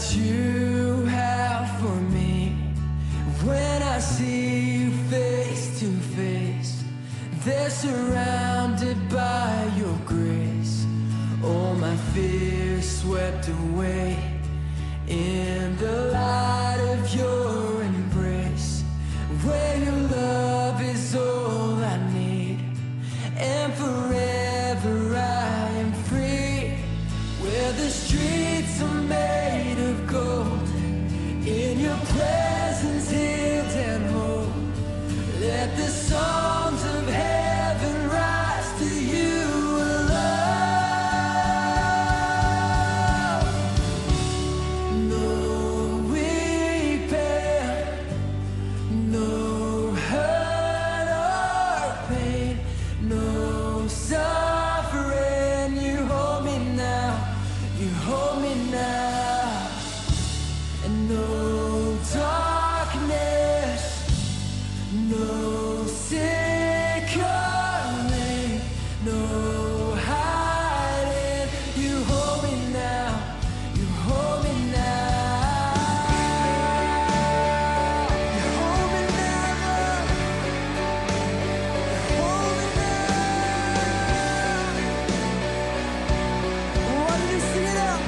you have for me. When I see you face to face, they're surrounded by your grace. All my fears swept away in the light of your embrace, where your love is all I need, and forever I am free, where the streets are made of gold, in your presence healed and whole. Let the songs of heaven rise to you alone. No weeping, no hurt or pain, no suffering. You hold me now, you hold me now. And no darkness, no sick or lame, no hiding. You hold me now, you hold me now. You hold me now, you hold me now. Why don't you sing it out?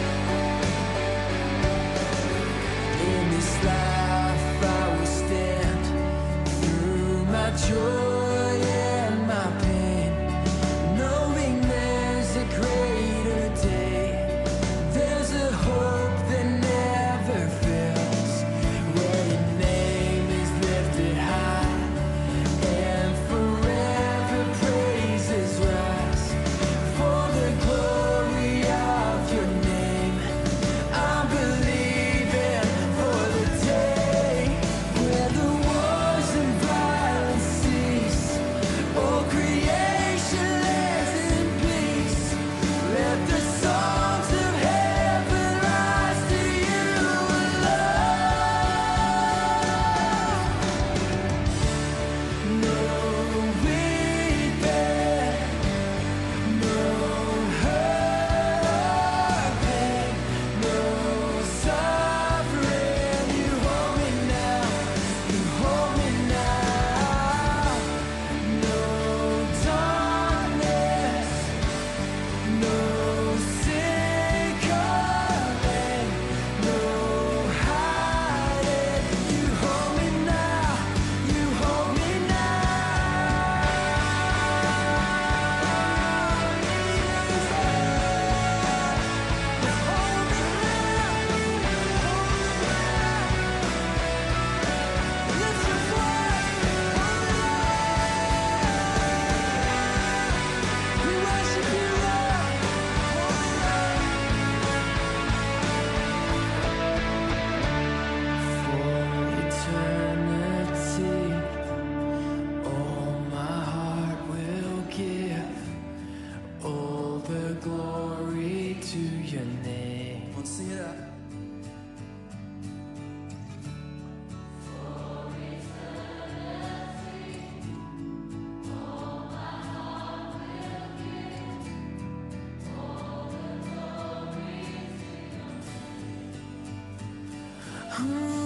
In this life I will stand through my joy and my pain, knowing there's a greater day. There's a hope that never fails, where your name is lifted high, and forever praises rise. For the glory of your name, I'm believing for the day where the wars and violence cease, all creation lives in peace. Let the songs of heaven rise to you alone. No weeping, no hurt or pain, no suffering. You hold me now, you hold me now. No darkness, no sick or lame, no hiding. You hold me now, you hold me glory to your name. Let's sing it out. Hmm.